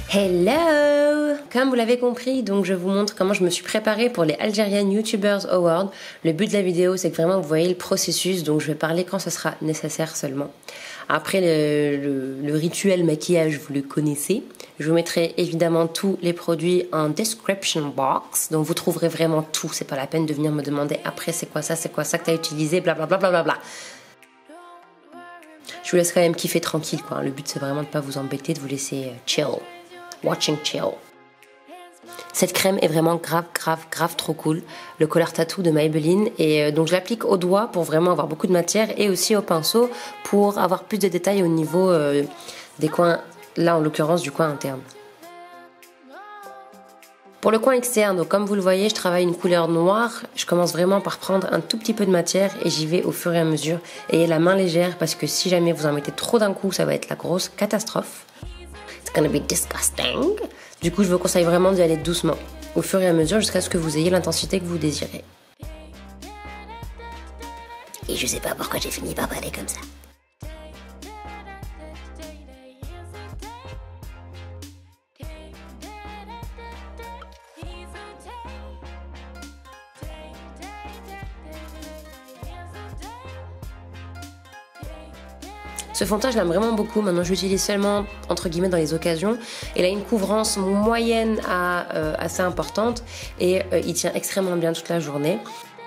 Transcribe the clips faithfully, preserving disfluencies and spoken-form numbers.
Hello! Comme vous l'avez compris, donc je vous montre comment je me suis préparée pour les Algerian YouTubers Awards. Le but de la vidéo, c'est que vraiment vous voyez le processus, donc je vais parler quand ce sera nécessaire seulement. Après le, le, le rituel maquillage, vous le connaissez. Je vous mettrai évidemment tous les produits en description box, donc vous trouverez vraiment tout. C'est pas la peine de venir me demander après c'est quoi ça, c'est quoi ça que t'as utilisé, blablabla. Bla bla bla bla. Je vous laisse quand même kiffer tranquille, quoi. Le but c'est vraiment de pas vous embêter, de vous laisser chill. Watching chill. Cette crème est vraiment grave, grave, grave trop cool. Le Color Tattoo de Maybelline. Et euh, donc je l'applique au doigt pour vraiment avoir beaucoup de matière et aussi au pinceau pour avoir plus de détails au niveau euh, des coins, là en l'occurrence du coin interne. Pour le coin externe, donc comme vous le voyez, je travaille une couleur noire. Je commence vraiment par prendre un tout petit peu de matière et j'y vais au fur et à mesure. Ayez la main légère parce que si jamais vous en mettez trop d'un coup, ça va être la grosse catastrophe. It's gonna be disgusting. Du coup, je vous conseille vraiment d'y aller doucement, au fur et à mesure, jusqu'à ce que vous ayez l'intensité que vous désirez. Et je sais pas pourquoi j'ai fini par parler comme ça. Ce fond de teint, je l'aime vraiment beaucoup. Maintenant, je l'utilise seulement, entre guillemets, dans les occasions. Il a une couvrance moyenne à euh, assez importante et euh, il tient extrêmement bien toute la journée.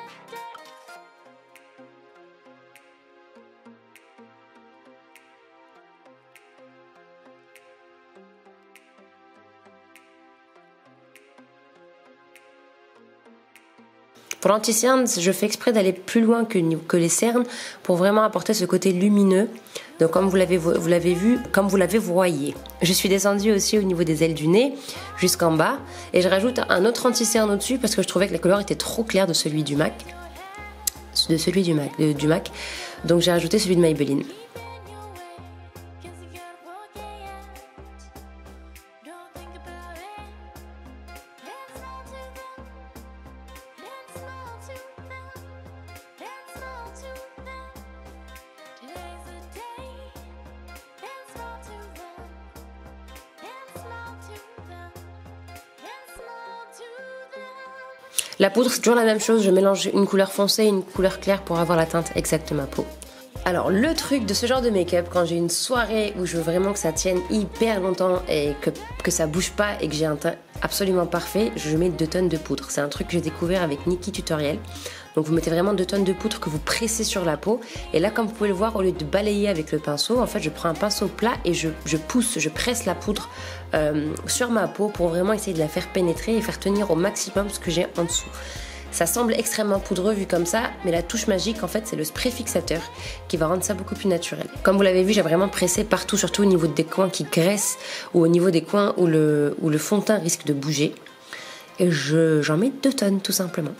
Pour l'anti-cerne, je fais exprès d'aller plus loin que, que les cernes pour vraiment apporter ce côté lumineux. Donc comme vous l'avez vous l'avez vu, comme vous l'avez voyé. Je suis descendue aussi au niveau des ailes du nez jusqu'en bas et je rajoute un autre anti-cerne au-dessus parce que je trouvais que la couleur était trop claire de celui du MAC. De celui du MAC. De, du MAC. Donc j'ai rajouté celui de Maybelline. La poudre, c'est toujours la même chose, je mélange une couleur foncée et une couleur claire pour avoir la teinte exacte de ma peau. Alors le truc de ce genre de make-up, quand j'ai une soirée où je veux vraiment que ça tienne hyper longtemps et que, que ça bouge pas et que j'ai un teint absolument parfait, je mets deux tonnes de poudre. C'est un truc que j'ai découvert avec Nikki Tutoriel. Donc vous mettez vraiment deux tonnes de poudre que vous pressez sur la peau. Et là, comme vous pouvez le voir, au lieu de balayer avec le pinceau, en fait, je prends un pinceau plat et je, je pousse, je presse la poudre euh, sur ma peau pour vraiment essayer de la faire pénétrer et faire tenir au maximum ce que j'ai en dessous. Ça semble extrêmement poudreux vu comme ça, mais la touche magique, en fait, c'est le spray fixateur qui va rendre ça beaucoup plus naturel. Comme vous l'avez vu, j'ai vraiment pressé partout, surtout au niveau des coins qui graissent ou au niveau des coins où le, où le fond de teint risque de bouger. Et je, j'en mets deux tonnes, tout simplement.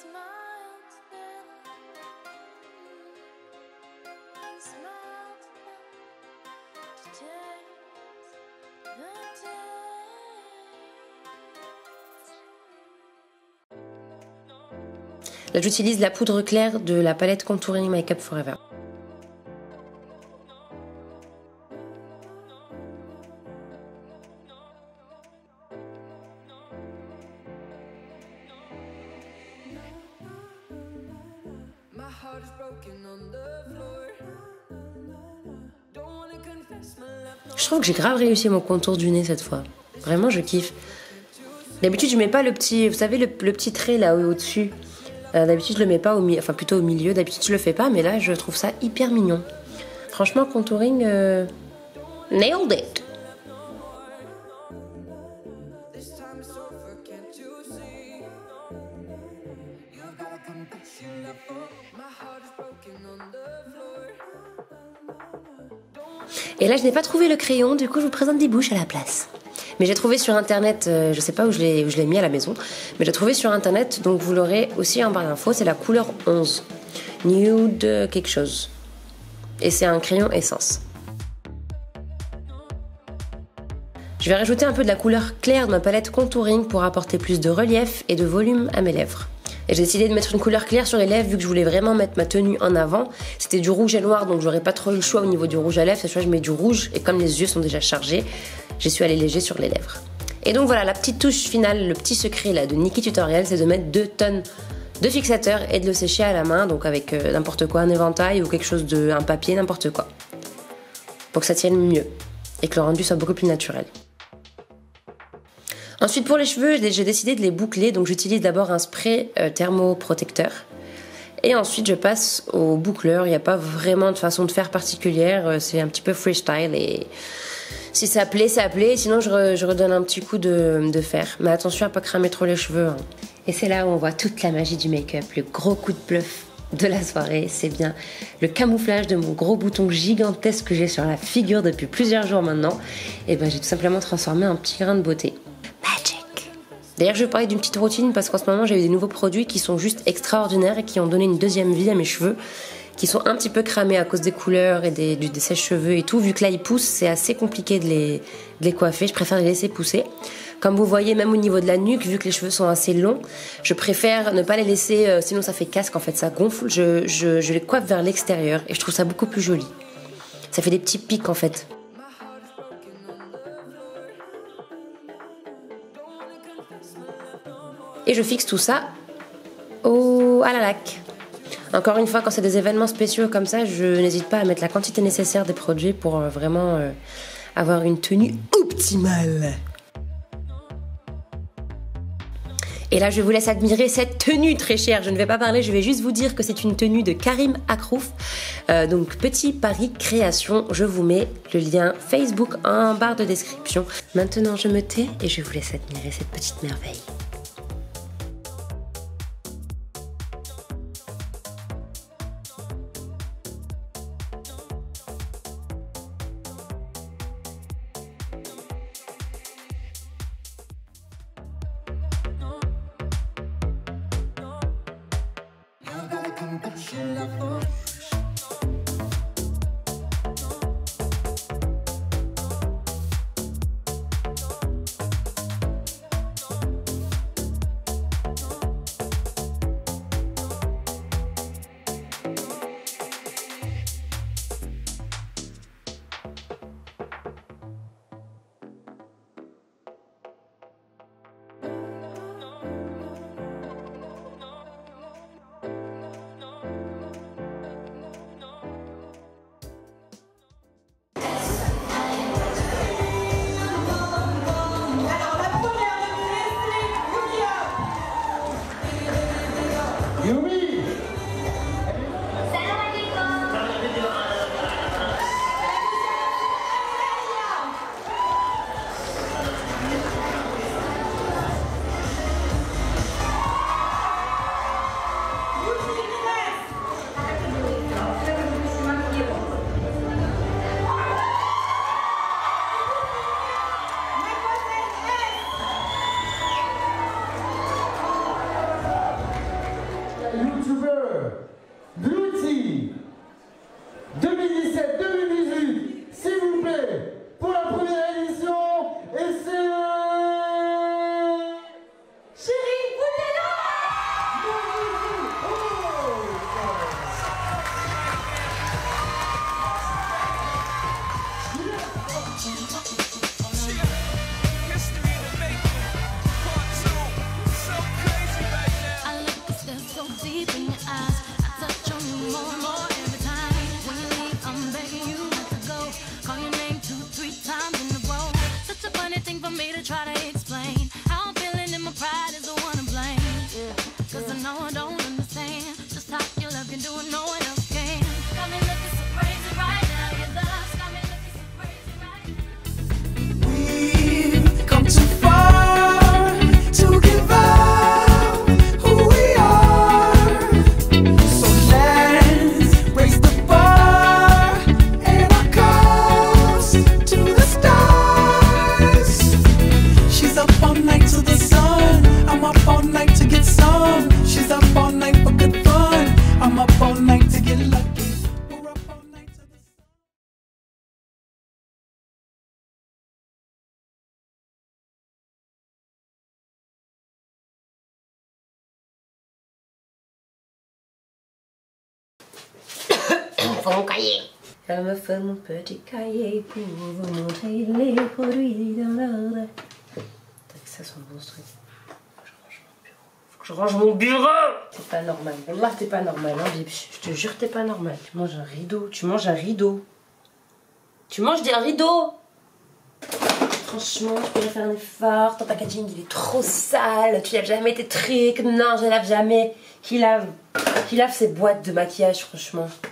Là, j'utilise la poudre claire de la palette Contouring Makeup Forever. Je trouve que j'ai grave réussi mon contour du nez cette fois. Vraiment, je kiffe. D'habitude, je mets pas le petit, vous savez, le, le petit trait là au-dessus. Euh, d'habitude je le mets pas au milieu, enfin plutôt au milieu, d'habitude je le fais pas, mais là je trouve ça hyper mignon. Franchement, contouring, euh... nailed it. Et là je n'ai pas trouvé le crayon, du coup je vous présente des bouches à la place. Mais j'ai trouvé sur internet, euh, je sais pas où je l'ai, où je l'ai mis à la maison, mais j'ai trouvé sur internet, donc vous l'aurez aussi en barre d'infos, c'est la couleur onze. Nude quelque chose. Et c'est un crayon essence. Je vais rajouter un peu de la couleur claire de ma palette Contouring pour apporter plus de relief et de volume à mes lèvres. Et j'ai décidé de mettre une couleur claire sur les lèvres vu que je voulais vraiment mettre ma tenue en avant. C'était du rouge et noir, donc j'aurais pas trop eu le choix au niveau du rouge à lèvres. Cette fois, je mets du rouge et comme les yeux sont déjà chargés, j'ai su aller léger sur les lèvres. Et donc voilà, la petite touche finale, le petit secret là de Nikkie Tutorial, c'est de mettre deux tonnes de fixateur et de le sécher à la main, donc avec euh, n'importe quoi, un éventail ou quelque chose de, un papier, n'importe quoi, pour que ça tienne mieux et que le rendu soit beaucoup plus naturel. Ensuite pour les cheveux, j'ai décidé de les boucler, donc j'utilise d'abord un spray euh, thermoprotecteur et ensuite je passe au boucleur. Il n'y a pas vraiment de façon de faire particulière, c'est un petit peu freestyle et si ça plaît, ça plaît, sinon je, re, je redonne un petit coup de, de fer. Mais attention à pas cramer trop les cheveux. Hein. Et c'est là où on voit toute la magie du make-up, le gros coup de bluff de la soirée, c'est bien le camouflage de mon gros bouton gigantesque que j'ai sur la figure depuis plusieurs jours maintenant. Et ben j'ai tout simplement transformé en petit grain de beauté. Magic. D'ailleurs je vais parler d'une petite routine parce qu'en ce moment j'ai eu des nouveaux produits qui sont juste extraordinaires et qui ont donné une deuxième vie à mes cheveux, qui sont un petit peu cramés à cause des couleurs et des, des sèche-cheveux et tout. Vu que là ils poussent, c'est assez compliqué de les, de les coiffer, je préfère les laisser pousser. Comme vous voyez, même au niveau de la nuque, vu que les cheveux sont assez longs, je préfère ne pas les laisser, euh, sinon ça fait casque, en fait ça gonfle, je, je, je les coiffe vers l'extérieur et je trouve ça beaucoup plus joli. Ça fait des petits pics en fait. Et je fixe tout ça au, à la laque. Encore une fois, quand c'est des événements spéciaux comme ça, je n'hésite pas à mettre la quantité nécessaire des produits pour euh, vraiment euh, avoir une tenue optimale. Et là, je vous laisse admirer cette tenue très chère. Je ne vais pas parler, je vais juste vous dire que c'est une tenue de Karim Akrouf. Euh, donc, Petit Paris Création. Je vous mets le lien Facebook en barre de description. Maintenant, je me tais et je vous laisse admirer cette petite merveille. faire mon cahier. Elle me fait mon petit cahier pour vous montrer les produits dans l'ordre. Ça sent bon ce truc. Faut que je range mon bureau. C'est pas normal. Là, t'es pas normal. Hein. Je te jure, t'es pas normal. Tu manges un rideau. Tu manges un rideau. Tu manges des rideaux. Franchement, je pourrais faire un effort. Ton packaging, il est trop sale. Tu laves jamais tes trucs. Non, je lave jamais. Qui lave Qui lave ses boîtes de maquillage, franchement.